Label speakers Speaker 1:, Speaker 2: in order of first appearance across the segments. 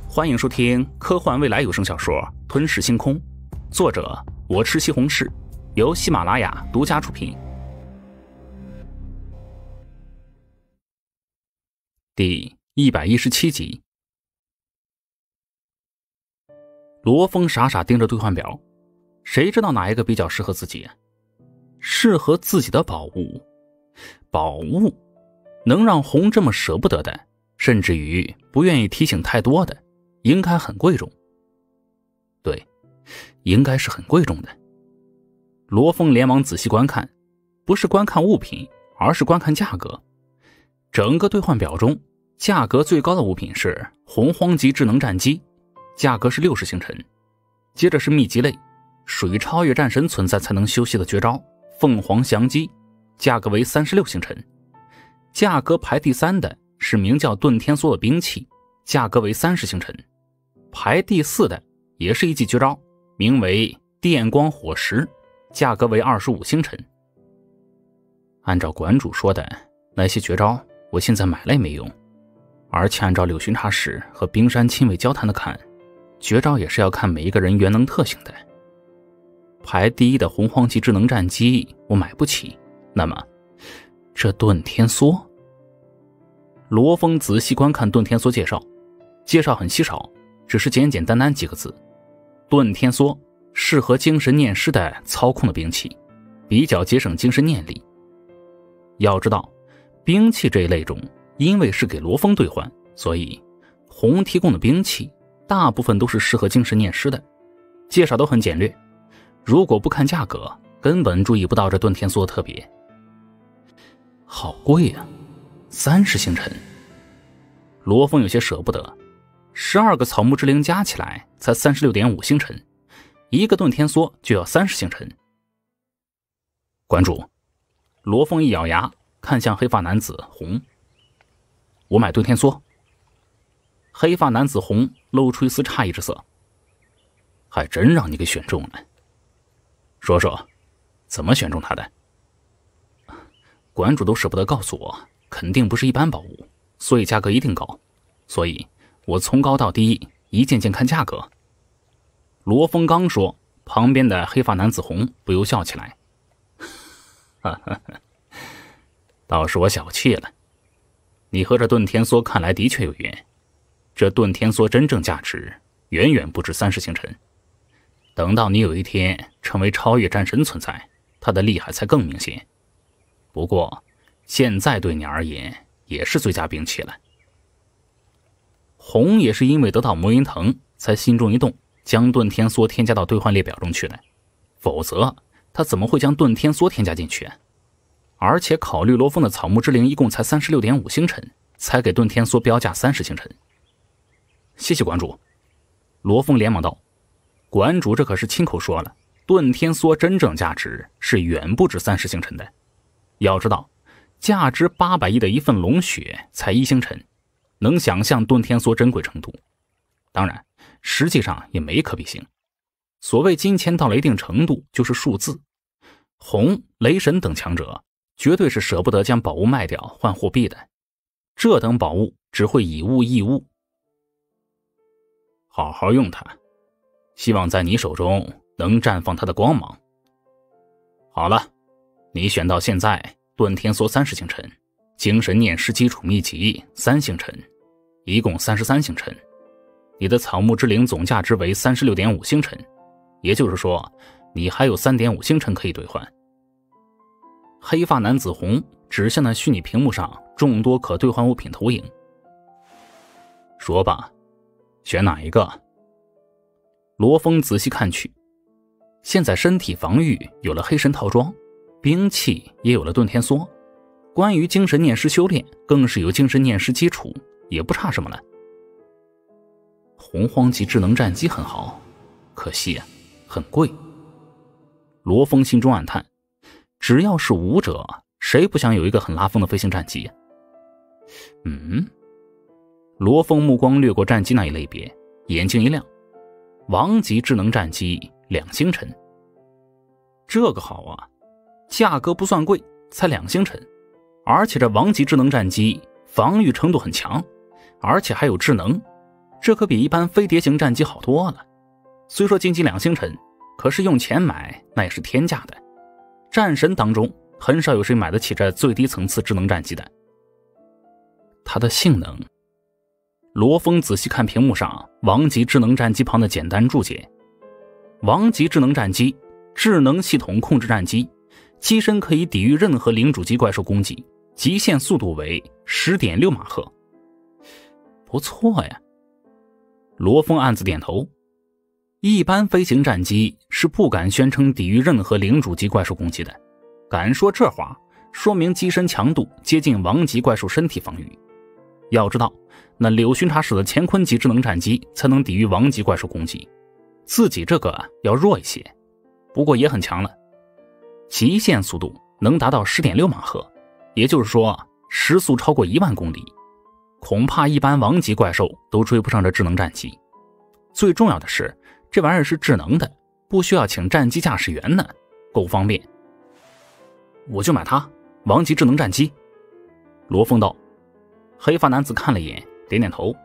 Speaker 1: 欢迎收听科幻未来有声小说《吞噬星空》，作者我吃西红柿，由喜马拉雅独家出品。第117集。罗峰傻傻盯着兑换表，谁知道哪一个比较适合自己啊？适合自己的宝物，能让红这么舍不得的，甚至于不愿意提醒太多的，应该很贵重。对，应该是很贵重的。罗峰连忙仔细观看，不是观看物品，而是观看价格。整个兑换表中，价格最高的物品是洪荒级智能战机，价格是60星辰。接着是秘籍类，属于超越战神存在才能修习的绝招凤凰降机，价格为36星辰。价格排第3的是名叫遁天梭的兵器，价格为30星辰。排第4的也是一记绝招，名为电光火石，价格为25星辰。按照馆主说的，那些绝招我现在买了也没用，而且按照柳巡查使和冰山亲卫交谈的看，绝招也是要看每一个人原能特性的。排第1的洪荒级智能战机我买不起，那么这遁天梭。罗峰仔细观看遁天梭介绍很稀少，只是简简单单几个字：遁天梭适合精神念师的操控的兵器，比较节省精神念力。要知道，兵器这一类中，因为是给罗峰兑换，所以红提供的兵器大部分都是适合精神念师的，介绍都很简略。如果不看价格，根本注意不到这遁天梭的特别。好贵啊，30星辰。罗峰有些舍不得，12个草木之灵加起来才 36.5 星辰，一个遁天梭就要30星辰。馆主，罗峰一咬牙，看向黑发男子红。我买遁天梭。黑发男子红露出一丝诧异之色。还真让你给选中了。说说，怎么选中他的？馆主都舍不得告诉我，肯定不是一般宝物，所以价格一定高，所以我从高到低一件件看价格。罗峰刚说，旁边的黑发男子红不由笑起来。哈哈哈，倒是我小气了。你和这遁天梭看来的确有缘，这遁天梭真正价值远远不止30星辰。等到你有一天成为超越战神存在，它的厉害才更明显。不过现在对你而言也是最佳兵器了。红也是因为得到魔云藤才心中一动，将遁天梭添加到兑换列表中去的，否则他怎么会将遁天梭添加进去？而且考虑罗峰的草木之灵一共才 36.5 星辰，才给遁天梭标价30星辰。谢谢馆主。罗峰连忙道，馆主这可是亲口说了，遁天梭真正价值是远不止30星辰的。要知道，价值800亿的一份龙血才1星辰，能想象遁天梭珍贵程度。当然，实际上也没可比性。所谓金钱到了一定程度就是数字，红、雷神等强者绝对是舍不得将宝物卖掉换货币的，这等宝物只会以物易物。好好用它，希望在你手中能绽放它的光芒。好了，你选到现在，遁天梭30星辰，精神念师基础秘籍3星辰，一共33星辰。你的草木之灵总价值为 36.5 星辰，也就是说，你还有 3.5 星辰可以兑换。黑发男子红指向那虚拟屏幕上众多可兑换物品投影。说吧，选哪一个？罗峰仔细看去，现在身体防御有了黑神套装，兵器也有了遁天梭，关于精神念师修炼更是有精神念师基础，也不差什么了。洪荒级智能战机很好，可惜啊，很贵。罗峰心中暗叹，只要是武者，谁不想有一个很拉风的飞行战机啊？罗峰目光掠过战机那一类别，眼睛一亮，王级智能战机2星辰。这个好啊，价格不算贵，才2星辰，而且这王级智能战机防御程度很强，而且还有智能， 这可比一般飞碟型战机好多了。虽说经济2星辰，可是用钱买那也是天价的。战神当中很少有谁买得起这最低层次智能战机的。它的性能，罗峰仔细看屏幕上王级智能战机旁的简单注解。王级智能战机，智能系统控制战机，机身可以抵御任何零主机怪兽攻击，极限速度为 10.6 马赫。不错呀。罗峰暗自点头。一般飞行战机是不敢宣称抵御任何零主机怪兽攻击的，敢说这话，说明机身强度接近王级怪兽身体防御。要知道，那柳巡查使的乾坤级智能战机才能抵御王级怪兽攻击，自己这个要弱一些，不过也很强了。极限速度能达到 10.6 马赫，也就是说时速超过1万公里，恐怕一般王级怪兽都追不上这智能战机。最重要的是，这玩意儿是智能的，不需要请战机驾驶员呢，够方便。我就买它，王级智能战机。罗峰道。黑发男子看了一眼，点点头。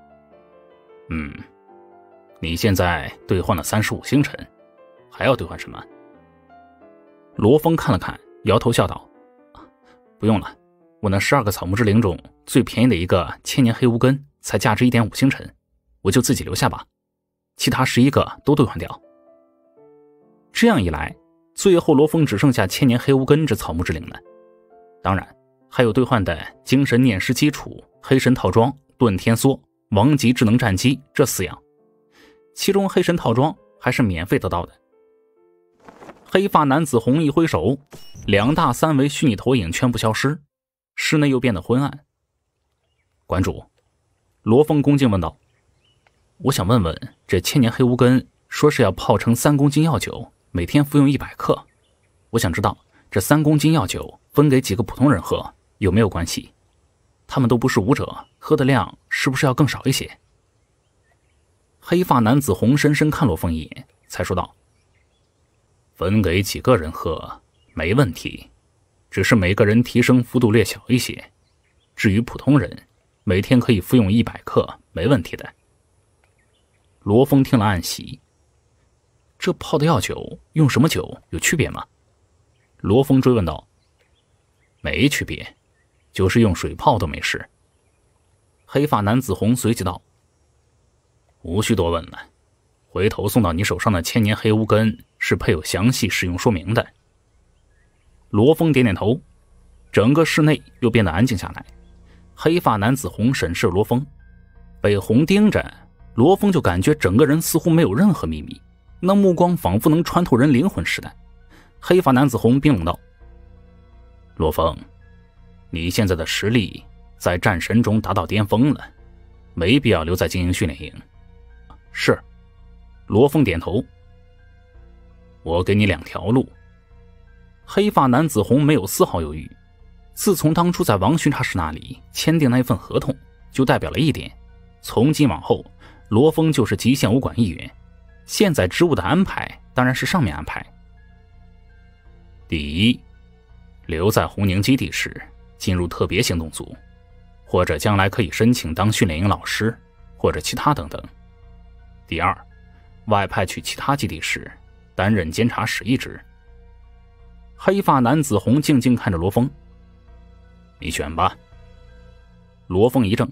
Speaker 1: 你现在兑换了35星辰，还要兑换什么？罗峰看了看，摇头笑道：不用了，我那12个草木之灵中最便宜的一个千年黑无根才价值 1.5 星辰，我就自己留下吧，其他11个都兑换掉。这样一来，最后罗峰只剩下千年黑无根这草木之灵了。当然还有兑换的精神念师基础、黑神套装、遁天梭、王级智能战机这4样，其中黑神套装还是免费得到的。黑发男子红一挥手，2大3维虚拟投影全部消失，室内又变得昏暗。馆主，罗峰恭敬问道：我想问问，这千年黑无根说是要泡成3公斤药酒，每天服用100克，我想知道这3公斤药酒分给几个普通人喝有没有关系？他们都不是武者，喝的量是不是要更少一些？黑发男子红深深看罗峰一眼，才说道：分给几个人喝没问题，只是每个人提升幅度略小一些。至于普通人，每天可以服用100克，没问题的。罗峰听了暗喜，这泡的药酒用什么酒有区别吗？罗峰追问道：没区别，就是用水泡都没事。黑发男子红随即道：无需多问了，回头送到你手上的千年黑无根是配有详细使用说明的。罗峰点点头，整个室内又变得安静下来。黑发男子红审视罗峰，被红盯着，罗峰就感觉整个人似乎没有任何秘密，那目光仿佛能穿透人灵魂似的。黑发男子红冰冷道：罗峰，你现在的实力在战神中达到巅峰了，没必要留在精英训练营。是。罗峰点头。我给你2条路。黑发男子红没有丝毫犹豫，自从当初在王巡查使那里签订那份合同，就代表了一点，从今往后罗峰就是极限武馆一员，现在职务的安排当然是上面安排。第一，留在红宁基地时进入特别行动组，或者将来可以申请当训练营老师，或者其他等等。第二，外派去其他基地时担任监察使一职。黑发男子红静静看着罗峰：你选吧。罗峰一怔：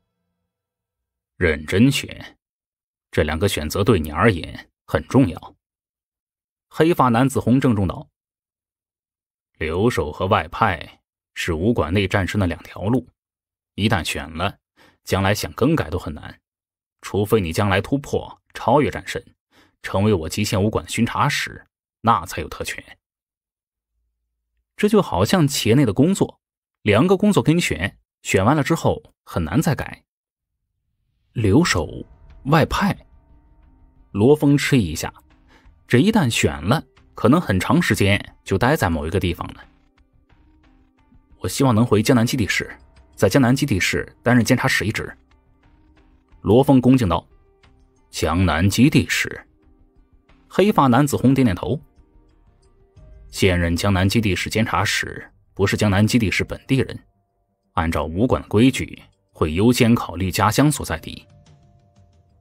Speaker 1: 认真选，这2个选择对你而言很重要。黑发男子红郑重道：留守和外派是武馆内战神的2条路，一旦选了，将来想更改都很难，除非你将来突破超越战神，成为我极限武馆巡查使，那才有特权。这就好像企业内的工作，2个工作给你选，选完了之后很难再改。留守外派，罗峰迟疑一下，这一旦选了，可能很长时间就待在某一个地方了。我希望能回江南基地室，在江南基地室担任监察使一职。罗峰恭敬道：江南基地室。黑发男子红点点头。现任江南基地室监察使不是江南基地室本地人，按照武馆的规矩，会优先考虑家乡所在地。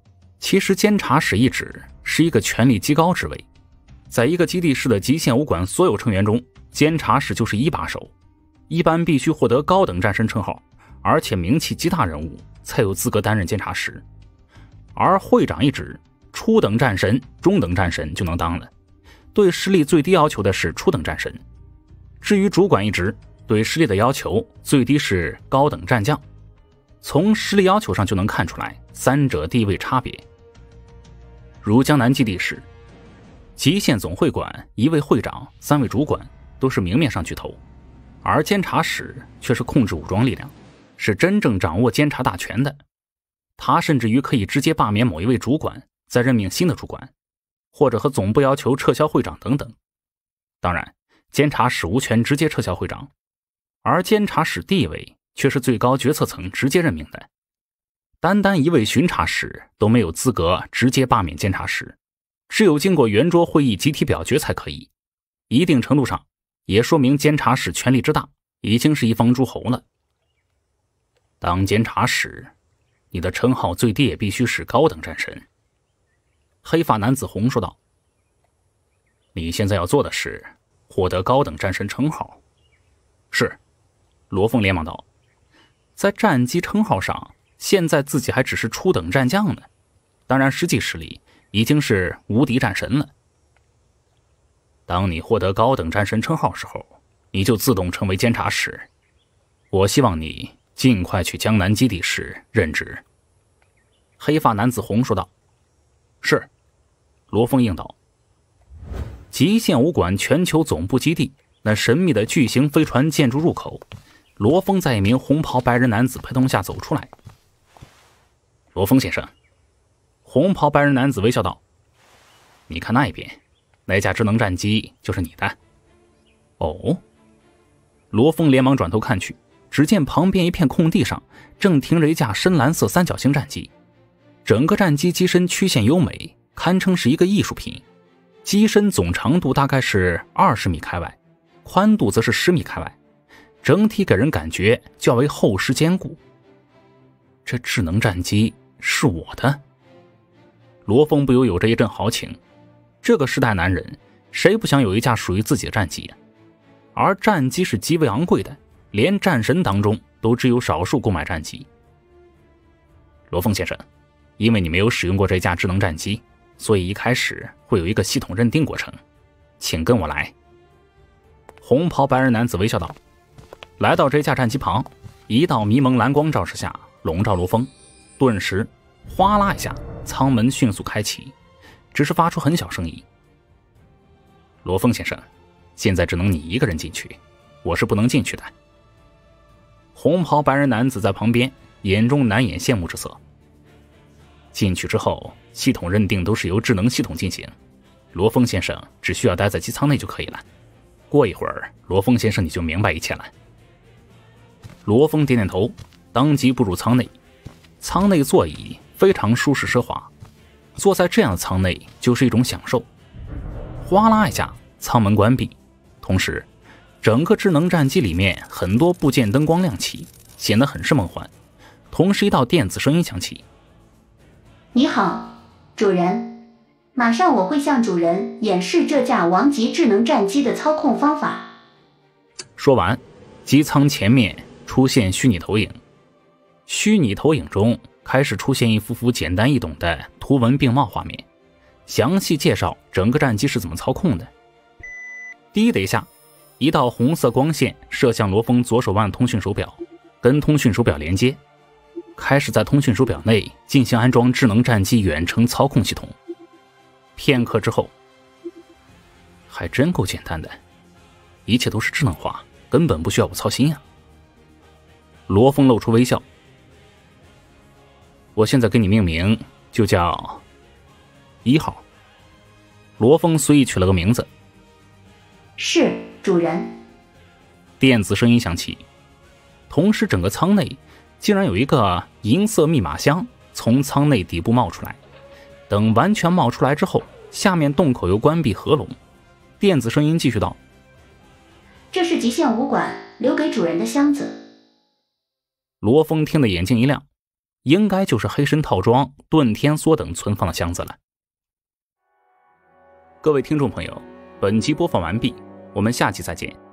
Speaker 1: 其实监察使一职是一个权力极高职位，在一个基地市的极限武馆所有成员中，监察使就是一把手，一般必须获得高等战神称号，而且名气极大人物才有资格担任监察使。而会长一职，初等战神、中等战神就能当了，对实力最低要求的是初等战神。至于主管一职，对实力的要求最低是高等战将。从实力要求上就能看出来三者地位差别。如江南基地市，极限总会馆1位会长、3位主管都是明面上巨头，而监察使却是控制武装力量，是真正掌握监察大权的。他甚至于可以直接罢免某一位主管，再任命新的主管，或者和总部要求撤销会长等等。当然，监察使无权直接撤销会长，而监察使地位却是最高决策层直接任命的。单单一位巡察使都没有资格直接罢免监察使，只有经过圆桌会议集体表决才可以。一定程度上也说明监察使权力之大，已经是一方诸侯了。当监察使，你的称号最低也必须是高等战神。黑发男子红说道。你现在要做的是获得高等战神称号。是，罗峰连忙道。在战机称号上，现在自己还只是初等战将呢，当然实际实力已经是无敌战神了。当你获得高等战神称号时候，你就自动成为监察使。我希望你尽快去江南基地市任职。黑发男子红说道。是，罗峰应道。极限武馆全球总部基地，那神秘的巨型飞船建筑入口，罗峰在一名红袍白人男子陪同下走出来。罗峰先生，红袍白人男子微笑道，你看那一边，那架智能战机就是你的。哦，罗峰连忙转头看去，只见旁边一片空地上正停着一架深蓝色三角形战机，整个战机机身曲线优美，堪称是一个艺术品。机身总长度大概是20米开外，宽度则是10米开外，整体给人感觉较为厚实坚固。这智能战机是我的。罗峰不由有着一阵豪情，这个时代男人谁不想有一架属于自己的战机啊？而战机是极为昂贵的，连战神当中都只有少数购买战机。罗峰先生，因为你没有使用过这架智能战机，所以一开始会有一个系统认定过程，请跟我来。红袍白人男子微笑道。来到这架战机旁，一道迷蒙蓝光照射下笼罩罗峰，顿时哗啦一下，舱门迅速开启，只是发出很小声音。罗峰先生，现在只能你一个人进去，我是不能进去的。红袍白人男子在旁边眼中难掩羡慕之色。进去之后，系统认定都是由智能系统进行，罗峰先生只需要待在机舱内就可以了。过一会儿，罗峰先生你就明白一切了。罗峰点点头，当即步入舱内。舱内座椅非常舒适奢华，坐在这样的舱内就是一种享受。哗啦一下，舱门关闭，同时整个智能战机里面很多部件灯光亮起，显得很是梦幻。同时一道电子声音响起。
Speaker 2: 你好，主人，马上我会向主人演示这架王级智能战机的操控方法。
Speaker 1: 说完，机舱前面出现虚拟投影，虚拟投影中开始出现一幅幅简单易懂的图文并茂画面，详细介绍整个战机是怎么操控的。滴的一下，一道红色光线射向罗峰左手腕通讯手表，跟通讯手表连接，开始在通讯手表内进行安装智能战机远程操控系统。片刻之后，还真够简单的，一切都是智能化，根本不需要我操心呀。罗峰露出微笑。我现在给你命名，就叫1号。罗峰随意取了个名字。
Speaker 2: 是，主人。
Speaker 1: 电子声音响起，同时整个舱内竟然有一个银色密码箱从舱内底部冒出来。等完全冒出来之后，下面洞口又关闭合拢。电子声音继续道：
Speaker 2: 这是极限武馆留给主人的箱子。
Speaker 1: 罗峰听得眼睛一亮， 应该就是黑神套装、遁天梭等存放的箱子了。各位听众朋友，本集播放完毕，我们下期再见。